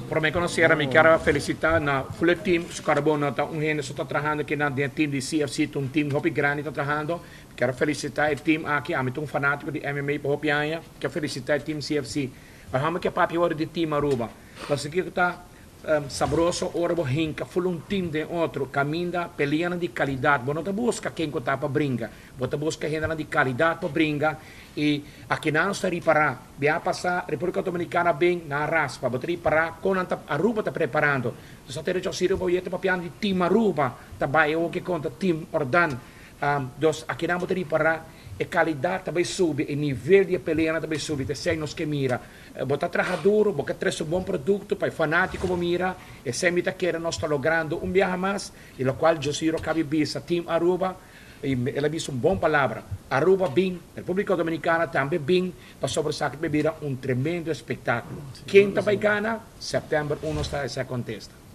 Por me conhecer, me quero felicitar na full team, su carbono, um gente está trabalhando aqui na team de CFC, um time hopi grande está trabalhando. Quero felicitar o time aqui, a um fanático de MMA para Hopianha. Quero felicitar o time CFC. Mas vamos que papi hora de time Aruba. Nós aqui está sabroso, hora hinca, full um time de outro, caminha, peleando de qualidade. Você não busca quem está para brincar. Você busca gente de qualidade para brincar. E aqui não está reparar. Vai passar República Dominicana bem na raspa. Você reparar quando a Aruba está preparando. Você tem que ir para piano de time Aruba. Também o que conta time Ordan. Dos aqui não pode reparar. A qualidade também sube, o nível de peleia também sube, tem nos que mira. Bota trabalhar duro, bota traz um bom produto para o fanático como mira, e sempre que nós estamos logrando viaje mais, e o qual eu siro cabe bisa, Team Aruba, e ela disse uma palavra, Aruba bem, República Dominicana também bem, para sobressair bebida tremendo espetáculo. Quem também ganha, setembro 1 está essa contesta.